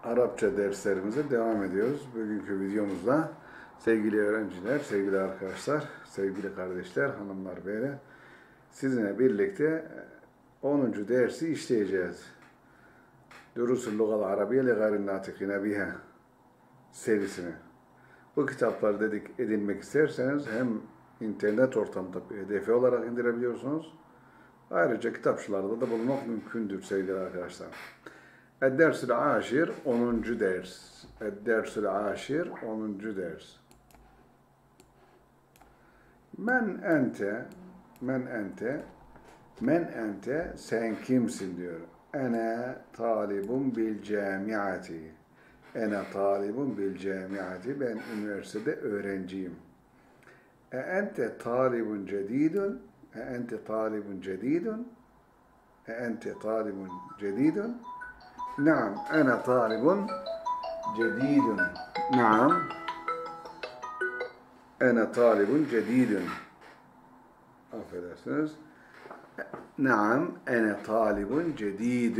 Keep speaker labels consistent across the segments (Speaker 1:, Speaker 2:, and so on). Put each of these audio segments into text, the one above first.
Speaker 1: Arapça derslerimize devam ediyoruz. Bugünkü videomuzda sevgili öğrenciler, sevgili arkadaşlar, sevgili kardeşler, hanımlar, beyler, sizinle birlikte 10. dersi işleyeceğiz. Durusul Lugal Arabiye li gayrin natikine biha serisini. Bu kitapları edinmek isterseniz hem internet ortamında PDF olarak indirebiliyorsunuz. Ayrıca kitapçılarda da bulunmak mümkündür sevgili arkadaşlar. Ed-Dersül Aşir 10. ders. Ed-Dersül Aşir 10. ders. Men ente, sen kimsin diyor. Ene talibun bil camiati. Ene talibun bil camiati. Ben üniversitede öğrenciyim. Ente talibun cedidun. Ente talibun cedidun. Ente talibun cedidun. نعم أنا طالب جديد نعم أنا طالب جديد affedersiniz نعم أنا طالب جديد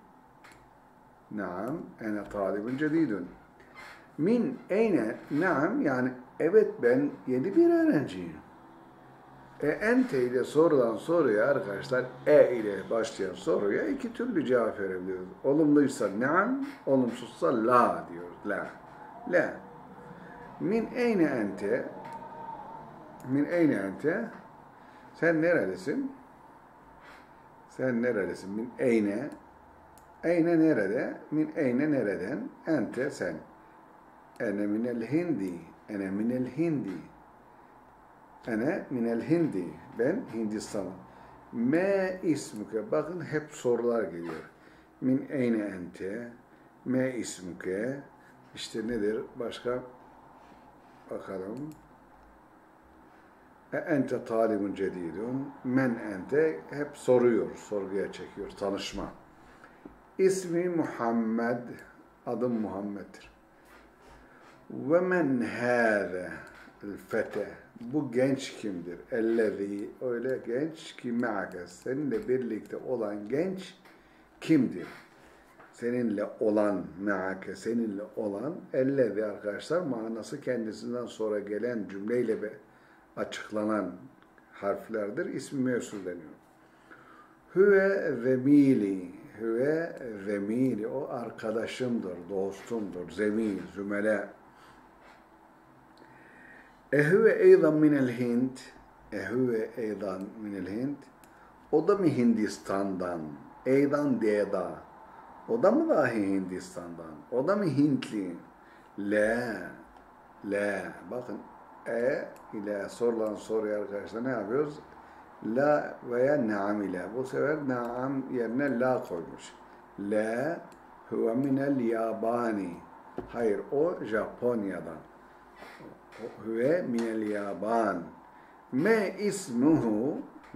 Speaker 1: نعم أنا طالب جديد min eyne naam yani evet ben yeni bir öğrenciyim. Ente ile sorulan soruya arkadaşlar ile başlayan soruya iki türlü cevap verebiliyoruz. Olumluysa naam, olumsuzsa la diyoruz. La. La. Min eyne ente? Min eyne ente? Sen nerelisin? Sen nerelisin? Min eyne? Eyne nerede? Min eyne nereden? Ente sen. Ene minel hindi. Ene minel hindi. Ene minel hindi. Ben Hindistan'ım. Me ismuke. Bakın hep sorular geliyor. Min eyne ente. Me ismuke. İşte nedir? Başka bakalım. Ente talibun cedidun. Men ente. Hep soruyor. Sorguya çekiyor. Tanışma. İsmi Muhammed. Adım Muhammed'dir. Ve men hâze. El-fete. Bu genç kimdir? Ellezî, öyle genç ki me'ake, seninle birlikte olan genç kimdir? Seninle olan, me'ake, seninle olan, ellezî arkadaşlar manası kendisinden sonra gelen cümleyle açıklanan harflerdir. İsmi mevsul deniyor. Hüve zemîli, hüve zemîli, o arkadaşımdır, dostumdur, zemîl, zümele. Ehüve eydan minel Hind. Ehüve eydan minel Hind. O da mı Hindistan'dan? Eydan deda. O da mı dahi Hindistan'dan? O da mı Hintli? La. La. Bakın ile sorulan soruya arkadaşlar ne yapıyoruz? La veya naam ile. Bu sefer naam yerine la koymuş. La huve minel yabani. Hayır, o Japonya'dan. Huve minel yaban. Me ismuhu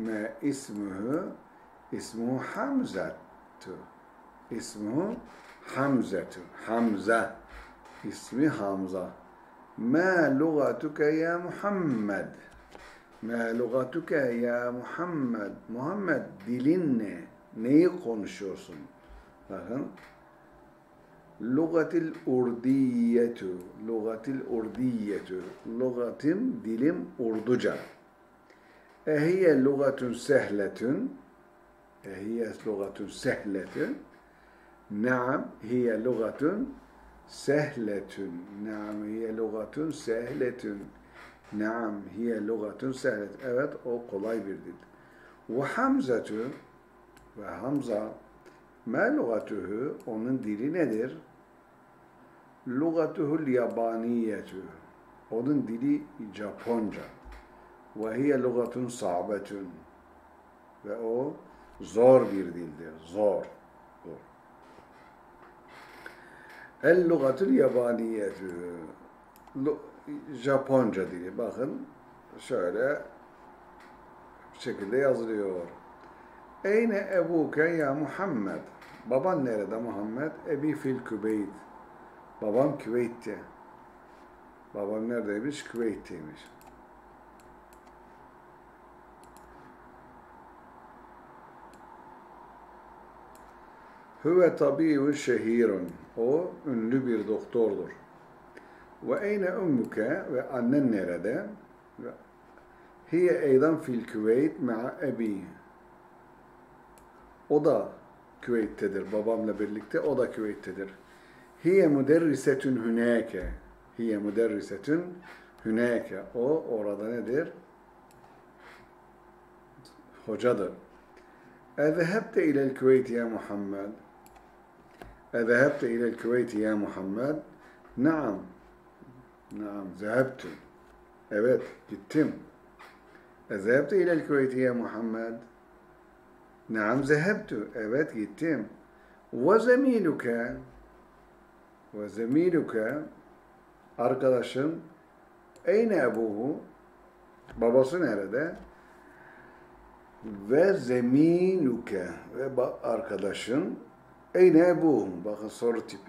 Speaker 1: ismuhu Hamzatu. İsmuhu Hamzatu. Hamza. İsmi Hamza. Ma lugatuke ya Muhammed. Ma lugatuke ya Muhammed. Muhammed dilin ne? Neyi konuşuyorsun? Bakın. Lugatil urdiyetu. Lugatil urdiyetu. Lugatim, dilim Urduca. Ehiye lugatun sehletun. Ehiye lugatun sehletun. Naam, hiye lugatun sehletun. Naam, hiye lugatun sehletun. Naam, hiye lugatun sehletun. Evet, o kolay bir dil. Ve Hamzatu ve Hamza ma lugatuhu, onun dili nedir? Lugatuhul yabaniyetu. Onun dili Japonca. Ve hiye lugatun sa'betun. Ve o zor bir dildir. Zor. El lugatul yabaniyetu. Japonca dili. Bakın şöyle bir şekilde yazılıyor. Eyne ebuke ya Muhammed. Baban nerede Muhammed? Ebi fil Küveyt. Babam Küveyt'te. Babam neredeymiş? Küveyt'teymiş. Huve tabibun şehirun. O ünlü bir doktordur. Ve eyne ummuke ve annen nerede? Hiye eydan fil Küveyt ma'a ebi. O da Küveyt'tedir. Babamla birlikte o da Küveyt'tedir. Hiye müderrisetün hünâke. Hiye müderrisetün hünâke. O orada nedir? Hocadır. Ezehebte ilel Küveyt ya Muhammed. Ezehebte ilel Küveyt ya Muhammed. Naam. Naam. Zehebtü. Evet. Gittim. Ezehebte ilel Küveyt ya Muhammed. Naam. Zehebtü. Evet. Gittim. Ve zemiluke. Ve zemiluke. Arkadaşın. Eyne ebuhu. Babası nerede? Ve zemiluke. Ve arkadaşın. Eyne ebuhu. Bakın soru tipi.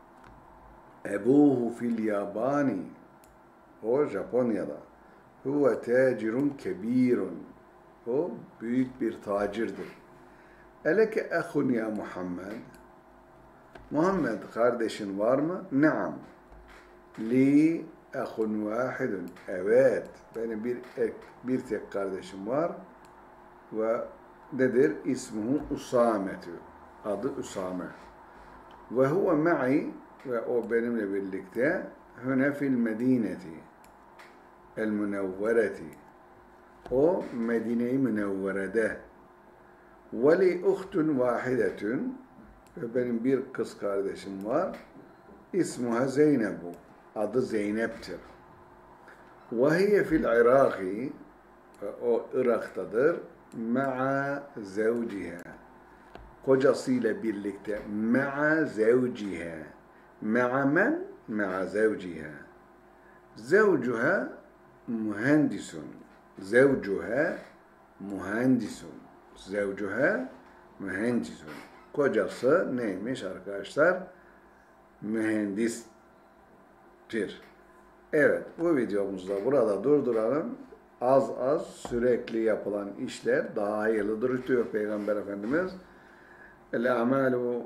Speaker 1: Ebuhu fil yabani. O Japonya'da. Huve tacirun kebirun. O büyük bir tacirdir. Eleke ehun ya Muhammed. Muhammed kardeşin var mı? Naam. Li ehun vahidun. Evet. Benim bir tek kardeşim var. Ve nedir? İsmuhu Usametü. Adı Usame. Ve huve ma'i ve o benimle birlikte hüne fil medineti el münevvereti. O Medine-i Münevvere'de. Ve li uhtun vahidetün ve benim bir kız kardeşim var. İsmuha Zeynebu. Adı Zeynep'tir. Ve hiye fil Iraki. O Irak'tadır. Ma'a zevciha. Kocasıyla birlikte. Ma'a zevciha. Ma'a men? Ma'a zevciha. Zevcuha mühendisun. Zevcuha mühendisun. Zevcuha mühendisun. Kocası neymiş arkadaşlar? Mühendistir. Evet, bu videomuzda burada durduralım. Az az sürekli yapılan işler daha hayırlıdır diyor Peygamber Efendimiz. El-a'malu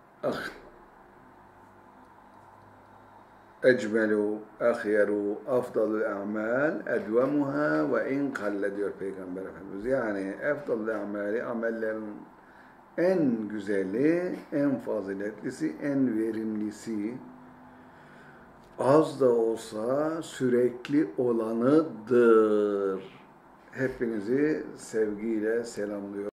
Speaker 1: ecmelu, ahyeru, afdalul a'mal, edvemuha ve in kalle diyor Peygamber Efendimiz. Yani efdalul a'mali, amellerin en güzeli, en faziletlisi, en verimlisi, az da olsa sürekli olanıdır. Hepinizi sevgiyle selamlıyorum.